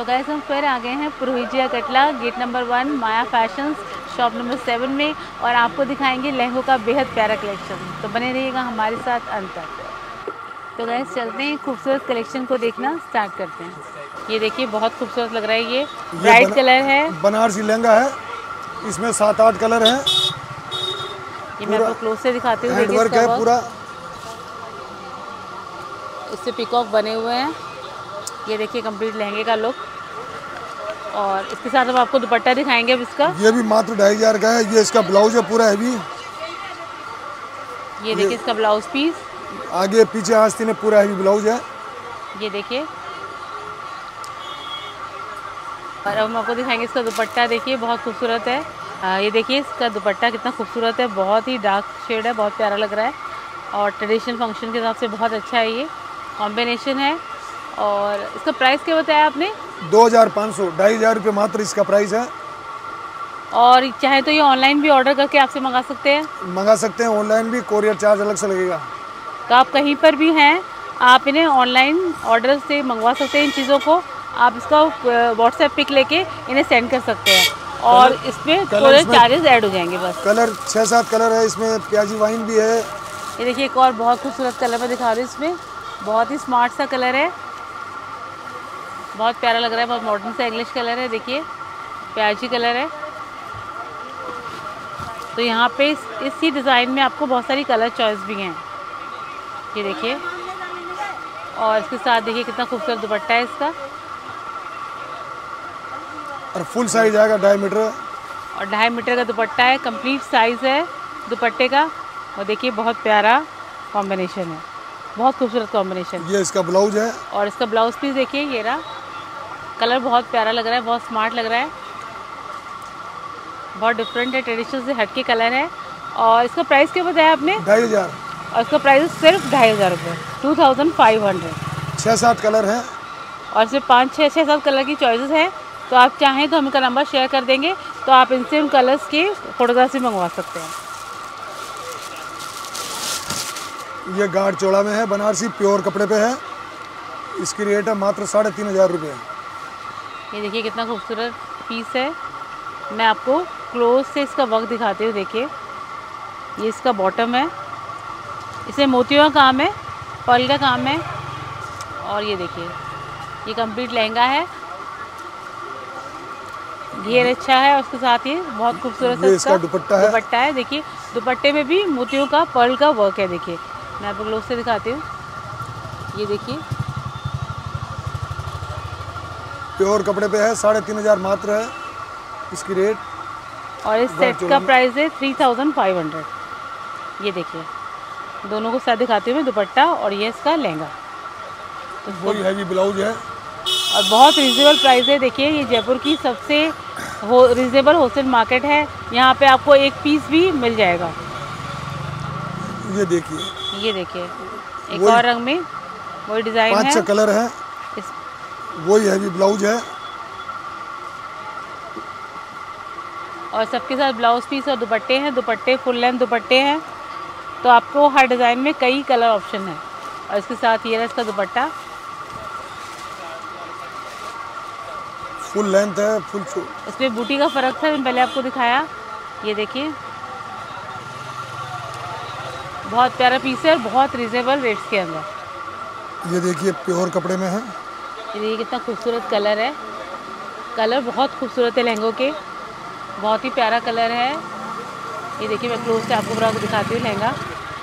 तो गाइस हम फिर आ गए हैं पुरोहिजिया कटला, gate number 1, Maya fashions, shop number 7 में, और आपको दिखाएंगे लहंगों का बेहद प्यारा कलेक्शन। तो बने रहिएगा हमारे साथ अंत तक। तो गाइस चलते हैं खूबसूरत कलेक्शन को देखना स्टार्ट करते हैं। ये देखिए बहुत खूबसूरत लग रहा है, ये ब्राइट कलर है, बनारसी लहंगा है, इसमें 7-8 कलर हैं। ये मैं आपको क्लोज से दिखाती हूँ। देखिए वर्क इसका है वर्क, पूरा, इससे पिकॉक बने हुए हैं। ये देखिए कंप्लीट लहंगे का लुक, और इसके साथ हम आपको दुपट्टा दिखाएंगे अब इसका। ये भी मात्र 2500 का है। ये इसका ब्लाउज है पूरा हैवी। ये देखिए इसका ब्लाउज पीस, आगे पीछे आस्तीन है, पूरा हैवी ब्लाउज है। ये देखिए। और अब हम आपको दिखाएंगे इसका दुपट्टा। देखिए बहुत खूबसूरत है। ये देखिए इसका दुपट्टा कितना खूबसूरत है, बहुत ही डार्क शेड है, बहुत प्यारा लग रहा है, और ट्रेडिशनल फंक्शन के हिसाब से बहुत अच्छा है, ये कॉम्बिनेशन है। और इसका प्राइस क्या बताया आपने? 2500, 2500 रुपये मात्र इसका प्राइस है। और चाहे तो ये ऑनलाइन भी ऑर्डर करके आपसे मंगा सकते हैं? मंगा सकते हैं, ऑनलाइन भी, कोरियर चार्ज अलग से लगेगा। तो आप कहीं पर भी हैं, आप इन्हें ऑनलाइन ऑर्डर से मंगवा सकते हैं इन चीज़ों को। आप इसका व्हाट्सएप पिक लेके इन्हें सेंड कर सकते हैं, और इसमें कोरियर चार्जेस ऐड हो जाएंगे बस। कलर 6-7 कलर है इसमें, प्याजी वाइन भी है। ये देखिए एक और बहुत खूबसूरत कलर मैं दिखा रही हूँ इसमें, बहुत ही स्मार्ट सा कलर है, बहुत प्यारा लग रहा है, बहुत मॉडर्न सा इंग्लिश कलर है। देखिए प्याजी कलर है। तो यहाँ पे इसी डिज़ाइन में आपको बहुत सारी कलर चॉइस भी हैं, ये देखिए। और इसके साथ देखिए कितना खूबसूरत दुपट्टा है इसका, और फुल साइज आएगा, 2.5 मीटर, और 2.5 मीटर का दुपट्टा है, कंप्लीट साइज़ है दुपट्टे का। और देखिए बहुत प्यारा कॉम्बिनेशन है, बहुत खूबसूरत कॉम्बिनेशन। ये इसका ब्लाउज है, और इसका ब्लाउज पीस देखिए, ये रहा। कलर बहुत प्यारा लग रहा है, बहुत स्मार्ट लग रहा है, बहुत डिफरेंट है, ट्रेडिशनल से हटके कलर है। और इसका प्राइस क्या बताया आपने? 2500। और इसका प्राइस सिर्फ 2500 रुपये, 2500। 6-7 कलर हैं, और इसमें 5-6-7 कलर की चॉइसेस हैं। तो आप चाहें तो हम इनका नंबर शेयर कर देंगे, तो आप इनसे उन कलर्स की फोटोग्राफी मंगवा सकते हैं। ये गाढ़ चौड़ा में है, बनारसी प्योर कपड़े पे है। इसकी रेट है मात्र 3500 रुपये। ये देखिए कितना खूबसूरत पीस है। मैं आपको क्लोज से इसका वर्क दिखाती हूँ। देखिए ये इसका बॉटम है, इसमें मोतियों का काम है, पर्ल का काम है। और ये देखिए ये कंप्लीट लहंगा है, घेर अच्छा है, और उसके साथ ही बहुत खूबसूरत सा इसका दुपट्टा है। देखिए दुपट्टे में भी मोतियों का पर्ल का वर्क है। देखिए मैं आपको क्लोज से दिखाती हूँ। ये देखिए प्योर कपड़े पे है, 3500 मात्र है इसकी रेट। और इस सेट का प्राइस है 3500। ये देखिए दोनों को साथ दिखाते हुए, दुपट्टा और ये इसका लहंगा। तो वही हैवी ब्लाउज है, और बहुत रिजनेबल प्राइस है। देखिए ये जयपुर की सबसे रिजनेबल होलसेल मार्केट है, यहाँ पे आपको एक पीस भी मिल जाएगा। ये देखिए, ये देखिए एक और रंग में वही डिज़ाइन है, 5-6 कलर है, वही हैवी ब्लाउज है। और सबके साथ ब्लाउज पीस और दुपट्टे हैं, दुपट्टे फुल लेंथ दुपट्टे हैं। तो आपको हर डिज़ाइन में कई कलर ऑप्शन है। और इसके साथ ये रहा इसका दुपट्टा, फुल लेंथ है, फुल इसमें बूटी का फ़र्क था, मैंने पहले आपको दिखाया। ये देखिए बहुत प्यारा पीस है, और बहुत रिजनेबल रेट्स के अंदर। ये देखिए प्योर कपड़े में है। ये देखिए कितना खूबसूरत कलर है, कलर बहुत खूबसूरत है लहंगों के, बहुत ही प्यारा कलर है। ये देखिए मैं क्लोज से आपको पूरा दिखाती हूँ लहंगा,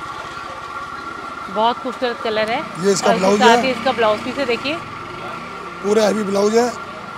बहुत खूबसूरत कलर है। ये इसका ब्लाउज साथ ही है, इसका ब्लाउज पीस है, देखिए पूरा हैवी ब्लाउज है।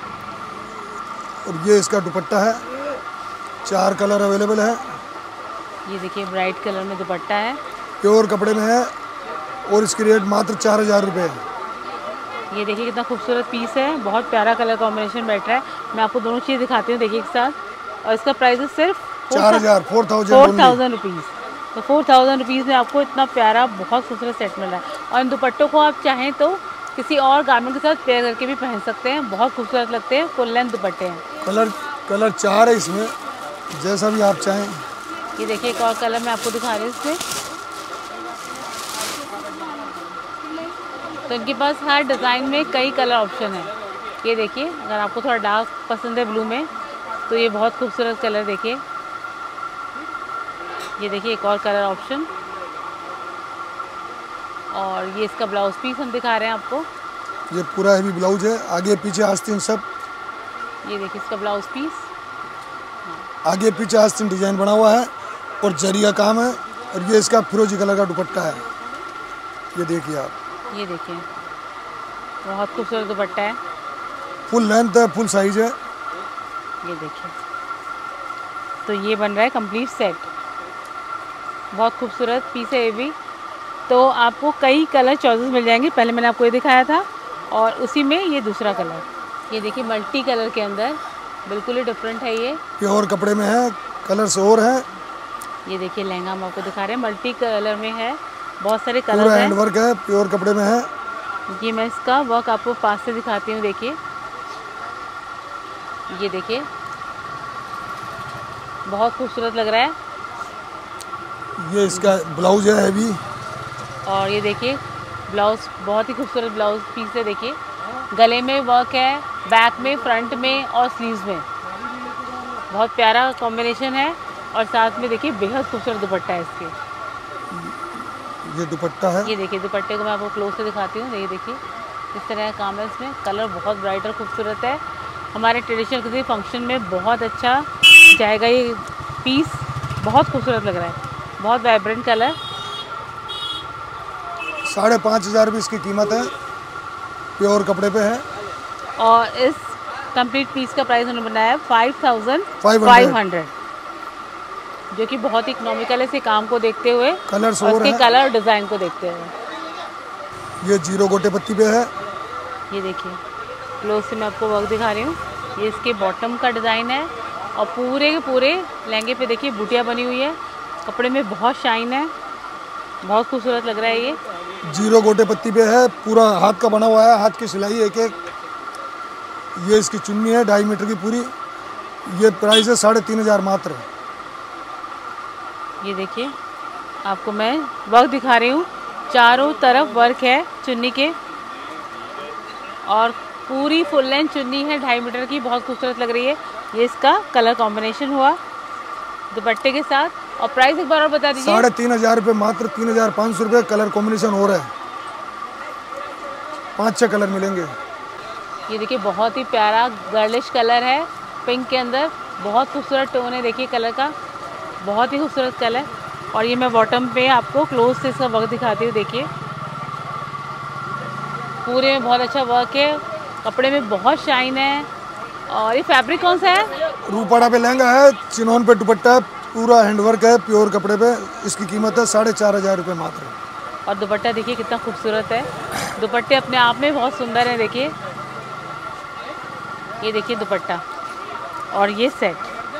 और ये इसका दुपट्टा है, 4 कलर अवेलेबल है। ये देखिए ब्राइट कलर में दुपट्टा है, प्योर कपड़े में है, और इसकी रेट मात्र 4000 रुपये है। ये देखिए कितना खूबसूरत पीस है, बहुत प्यारा कलर कॉम्बिनेशन बैठ रहा है। मैं आपको दोनों चीज़ दिखाती हूँ, देखिए एक साथ। और इसका प्राइस है सिर्फ 4000 रुपीज़। तो 4000 रुपीज़ में आपको इतना प्यारा बहुत खूबसूरत सेट मिल रहा है। और इन दुपट्टों को आप चाहें तो किसी और गारमेंट के साथ पेयर करके भी पहन सकते हैं, बहुत खूबसूरत लगते हैं, फुल लेंथ दुपट्टे हैं। कलर 4 है इसमें, जैसा भी आप चाहें। ये देखिए एक और कलर मैं आपको दिखा रही हूँ इसमें। तो इनके पास हर डिज़ाइन में कई कलर ऑप्शन है। ये देखिए, अगर आपको थोड़ा डार्क पसंद है ब्लू में तो ये बहुत खूबसूरत कलर देखिए। ये देखिए एक और कलर ऑप्शन। और ये इसका ब्लाउज पीस हम दिखा रहे हैं आपको। ये पूरा हैवी ब्लाउज है, आगे पीछे आस्तीन सब। ये देखिए इसका ब्लाउज पीस, आगे पीछे आस्तीन डिजाइन बना हुआ है और जरी का काम है। और ये इसका फिरोजी कलर का दुपट्टा है। ये देखिए आप, ये देखिए बहुत खूबसूरत दुपट्टा है। फुल लेंथ है, फुल साइज है। ये देखिए, तो ये बन रहा है कंप्लीट सेट। बहुत खूबसूरत पीस है ये भी। तो आपको कई कलर चॉइसेस मिल जाएंगे। पहले मैंने आपको ये दिखाया था और उसी में ये दूसरा कलर। ये देखिए मल्टी कलर के अंदर, बिल्कुल ही डिफरेंट है ये। प्योर कपड़े में है, कलर्स और है। ये देखिए लहंगा हम आपको दिखा रहे हैं, मल्टी कलर में है, बहुत सारे कलर पूरा हैं। हैंड वर्क है, प्योर कपड़े में है। ये मैं इसका वर्क आपको पास से दिखाती हूँ। देखिए ये देखिए बहुत खूबसूरत लग रहा है। ये इसका ब्लाउज है हैवी। और ये देखिए ब्लाउज, बहुत ही खूबसूरत ब्लाउज पीस है। देखिए गले में वर्क है, बैक में, फ्रंट में और स्लीव्स में। बहुत प्यारा कॉम्बिनेशन है। और साथ में देखिए बेहद खूबसूरत दुपट्टा है इसके। ये दुपट्टा है। ये देखिए दुपट्टे को मैं आपको क्लोज से दिखाती हूँ। ये देखिए इस तरह का काम है इसमें। कलर बहुत ब्राइट और खूबसूरत है। हमारे ट्रेडिशनल किसी फंक्शन में बहुत अच्छा जाएगा ये पीस। बहुत खूबसूरत लग रहा है, बहुत वाइब्रेंट कलर। 5,500 रुपये इसकी कीमत है, प्योर कपड़े पे है। और इस कंप्लीट पीस का प्राइस उन्होंने बनाया है 5,500, जो कि बहुत इकोनॉमिकल है इसे काम को देखते हुए, कलर्स और और इसके है। कलर और डिज़ाइन को देखते हुए। ये 0 गोटे पत्ती पे है। ये देखिए क्लोज से मैं आपको वर्क दिखा रही हूँ। ये इसके बॉटम का डिज़ाइन है और पूरे के पूरे लहंगे पे देखिए बूटियाँ बनी हुई है। कपड़े में बहुत शाइन है, बहुत खूबसूरत लग रहा है ये। 0 गोटे पत्ती पे है, पूरा हाथ का बना हुआ है, हाथ की सिलाई एक एक। ये इसकी चुन्नी है 2.5 मीटर की पूरी। ये प्राइस है 3,500 मात्र। ये देखिए आपको मैं वर्क दिखा रही हूँ, चारों तरफ वर्क है चुन्नी के। और पूरी फुल लेंथ चुन्नी है 2.5 मीटर की, बहुत खूबसूरत लग रही है। ये इसका कलर कॉम्बिनेशन हुआ दुपट्टे के साथ। और प्राइस एक बार और बता दीजिए। 3,500 रुपये मात्र, 3,500 रुपये। कलर कॉम्बिनेशन हो रहा है, 5-6 कलर मिलेंगे। ये देखिए बहुत ही प्यारा गर्लिश कलर है, पिंक के अंदर। बहुत खूबसूरत टोन है देखिए कलर का, बहुत ही खूबसूरत कलर। और ये मैं बॉटम पे आपको क्लोज से इसका वर्क दिखाती हूँ। देखिए पूरे में बहुत अच्छा वर्क है, कपड़े में बहुत शाइन है। और ये फैब्रिक कौन सा है? रूपाड़ा पे लहंगा है, चिनोन पे दुपट्टा है, पूरा हैंडवर्क है, प्योर कपड़े पे। इसकी कीमत है 4,500 रुपये मात्र। और दुपट्टा देखिए कितना खूबसूरत है। दुपट्टे अपने आप में बहुत सुंदर है। देखिए ये देखिए दुपट्टा और ये सेट,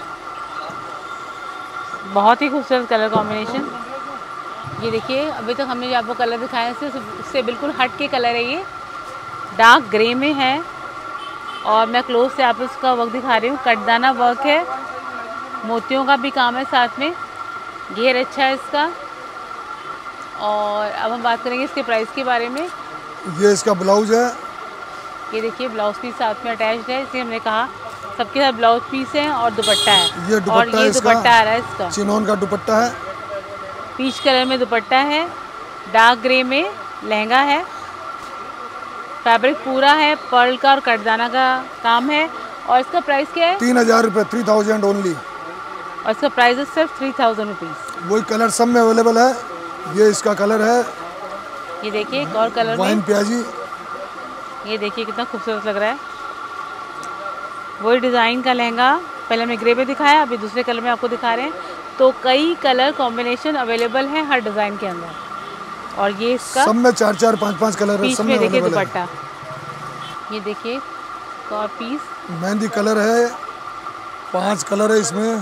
बहुत ही खूबसूरत कलर कॉम्बिनेशन। ये देखिए अभी तक हमने जो आपको कलर दिखाया है उससे बिल्कुल हट के कलर है। ये डार्क ग्रे में है। और मैं क्लोज से आप इसका वर्क दिखा रही हूँ। कटदाना वर्क है, मोतियों का भी काम है साथ में। घेर अच्छा है इसका। और अब हम बात करेंगे इसके प्राइस के बारे में। ये इसका ब्लाउज है। ये देखिए ब्लाउज पीस साथ में अटैच्ड है, इसलिए हमने कहा सबके साथ ब्लाउज पीस है और दुपट्टा है। ये दुपट्टा और ये दुपट्टा आ रहा है इसका, चिनोन का दुपट्टा है। पीच कलर में दुपट्टा है, डार्क ग्रे में लहंगा है। फैब्रिक पूरा है पर्ल का और कटदाना का काम है। और इसका प्राइस क्या है? 3,000 रुपये, 3,000 ओनली। और इसका प्राइस है सिर्फ 3,000 रुपीज़। वही कलर सब में अवेलेबल है। ये इसका कलर है, ये देखिए एक और कलर वाइन में। प्याजी। ये देखिए कितना खूबसूरत लग रहा है। वही डिज़ाइन का लहंगा पहले हमने ग्रे में दिखाया, अभी दूसरे कलर में आपको दिखा रहे हैं। तो कई कलर कॉम्बिनेशन अवेलेबल हैं हर डिज़ाइन के अंदर। और ये इसका सब में 4-4, 5-5 कलर है, पीस सब में में देखिए अवेलेबल है। दुपट्टा। ये देखिए और पीस मेहंदी कलर है, 5 कलर है इसमें।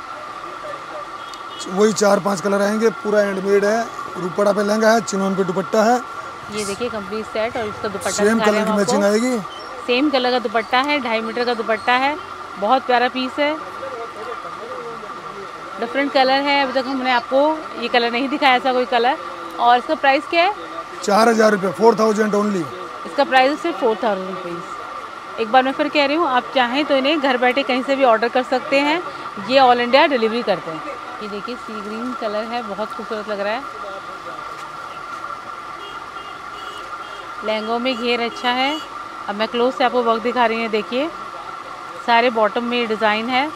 वही 4-5 कलर आएंगे। पूरा हैंडमेड है, रूपड़ा पे लहंगा है, चिनोन पे दुपट्टा है। ये देखिए कंप्लीट सेट। और इसका दुपट्टा सेम कलर की मैचिंग आएगी। सेम कलर का दुपट्टा है, 2.5 मीटर का दुपट्टा है। बहुत प्यारा पीस है, डिफरेंट कलर है। अभी तक हमने आपको ये कलर नहीं दिखाया था कोई कलर। और इसका प्राइस क्या है? 4,000 रुपये, 4,000 ओनली। इसका प्राइस है सिर्फ 4,000 रुपीज़। एक बार मैं फिर कह रही हूँ, आप चाहें तो इन्हें घर बैठे कहीं से भी ऑर्डर कर सकते हैं, ये ऑल इंडिया डिलीवरी करते हैं। ये देखिए सी ग्रीन कलर है, बहुत खूबसूरत लग रहा है। लहंगों में घेर अच्छा है। अब मैं क्लोज से आपको वर्क दिखा रही हूँ, देखिए सारे बॉटम में डिज़ाइन है।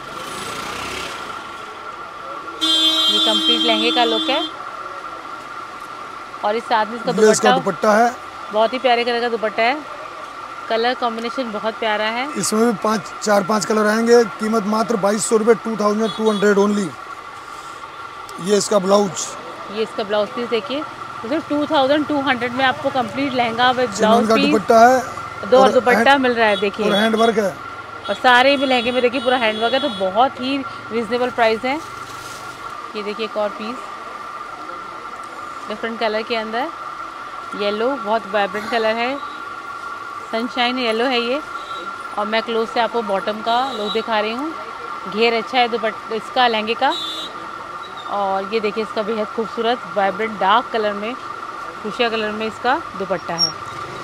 ये कंप्लीट लहंगे का लुक है और इस साथ में इसका दुपट्टा है, बहुत ही प्यारे कलर का दुपट्टा है। कलर कॉम्बिनेशन बहुत प्यारा है। इसमें भी 4-5 कलर आएंगे। कीमत मात्र 2200 रुपये, 2200 ओनली। ये इसका ब्लाउज, ये इसका ब्लाउज पीस देखिए, तो सिर्फ 2200 में आपको कंप्लीट लहंगा विद ब्लाउज का पीस, दुपट्टा है, दो और दुपट्टा मिल रहा है। देखिए और हैंड वर्क है, और सारे भी लहंगे में देखिए पूरा हैंड वर्क है, तो बहुत ही रीजनेबल प्राइस है। ये देखिए एक और पीस डिफरेंट कलर के अंदर, येलो, बहुत वाइब्रेंट कलर है, सनशाइन येलो है ये। और मैं क्लोज से आपको बॉटम का लुक दिखा रही हूँ। घेर अच्छा है दुपट्टा इसका लहंगे का। और ये देखिए इसका बेहद खूबसूरत वाइब्रेंट डार्क कलर में, फुशिया कलर में इसका दुपट्टा है।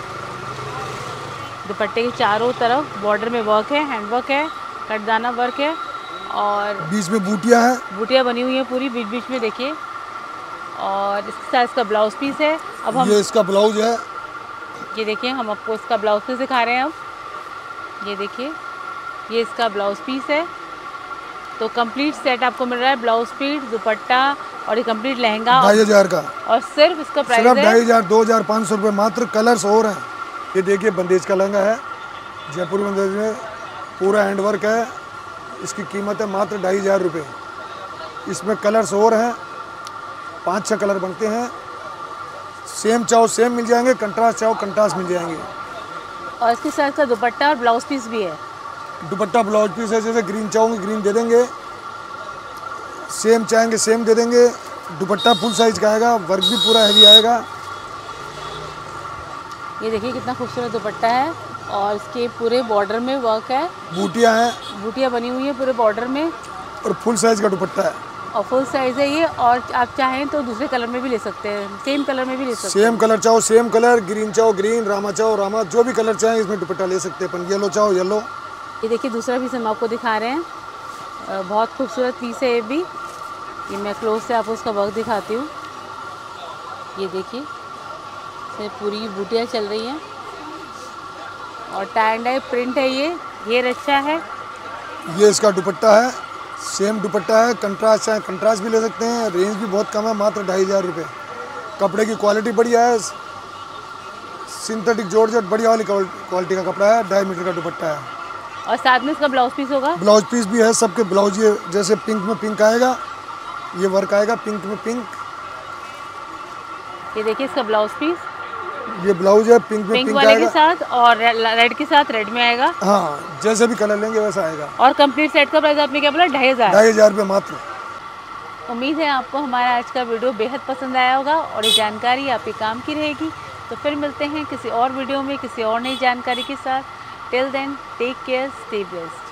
दुपट्टे के चारों तरफ बॉर्डर में वर्क है, हैंड वर्क है, कटदाना वर्क है और बीच में बूटियाँ हैं, बूटियाँ बनी हुई हैं पूरी बीच बीच में देखिए। और इसके साथ इसका ब्लाउज पीस है। अब हम ये इसका ब्लाउज है, ये देखिए हम आपको इसका ब्लाउज पीस दिखा रहे हैं। अब ये देखिए ये इसका ब्लाउज पीस है। तो कंप्लीट सेट आपको मिल रहा है, ब्लाउज पीस, दुपट्टा और ये कंप्लीट लहंगा 2500 का। और सिर्फ इसका प्राइस है 2500, 2500 रुपये मात्र। कलर्स और हैं। ये देखिए बंदेज का लहंगा है, जयपुर बंदेज में पूरा हैंड वर्क है। इसकी कीमत है मात्र 2500 रुपये। इसमें कलर्स और हैं, 5-6 कलर बनते हैं। सेम चाहो सेम मिल जाएंगे, कंट्रास्ट चाहो कंट्रास्ट मिल जाएंगे। और इसके साथ का दुपट्टा और ब्लाउज पीस भी है। दुपट्टा ब्लाउज पीस है, जैसे ग्रीन चाहोगे ग्रीन दे देंगे, सेम चाहेंगे सेम दे देंगे। दुपट्टा फुल साइज का आएगा, वर्क भी पूरा हैवी आएगा। ये देखिए कितना खूबसूरत दुपट्टा है और इसके पूरे बॉर्डर में वर्क है, बूटियाँ हैं, बूटियाँ बनी हुई हैं पूरे बॉर्डर में और फुल साइज का दुपट्टा है और फुल साइज है ये। और आप चाहें तो दूसरे कलर में भी ले सकते हैं, सेम कलर में भी ले सकते हैं। सेम कलर चाहो सेम कलर, ग्रीन चाहो ग्रीन, रामा चाहो रामा, जो भी कलर चाहें इसमें दुपट्टा ले सकते हैं अपन। येलो चाहो येलो। ये देखिए दूसरा पीस हम आपको दिखा रहे हैं, बहुत खूबसूरत पीस है ये भी। ये मैं क्लोज से आपको उसका वर्क दिखाती हूँ। ये देखिए इसमें पूरी बूटियाँ चल रही हैं और टाई एंड डाई प्रिंट है ये। घेर अच्छा है। ये इसका दुपट्टा है, सेम दुपट्टा है। कंट्रास्ट चाहे कंट्रास्ट भी ले सकते हैं। रेंज भी बहुत कम है, मात्र 2500 रुपये। कपड़े की क्वालिटी बढ़िया है, सिंथेटिक जॉर्जेट बढ़िया वाली क्वालिटी का कपड़ा है। 2.5 मीटर का दुपट्टा है और साथ में इसका ब्लाउज पीस होगा। ब्लाउज पीस भी है सबके ब्लाउज। ये जैसे पिंक में पिंक आएगा, ये वर्क आएगा पिंक में पिंक। ये देखिए इसका ब्लाउज पीस, ये ब्लाउज है पिंक में पिंक वाले आएगा के साथ और रेड के साथ रेड में आएगा। हाँ, जैसे भी कलर लेंगे वैसा आएगा। और कंप्लीट सेट का प्राइस आपने क्या बोला? 2500 रुपये मात्र। उम्मीद है आपको हमारा आज का वीडियो बेहद पसंद आया होगा और ये जानकारी आपके काम की रहेगी। तो फिर मिलते हैं किसी और वीडियो में किसी और नई जानकारी के साथ। Till then take care, stay blessed.